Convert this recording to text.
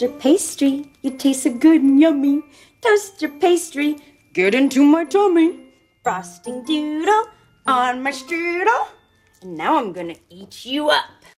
Toaster pastry, you taste so good and yummy. Toaster pastry, get into my tummy. Frosting doodle on my strudel, and now I'm gonna eat you up.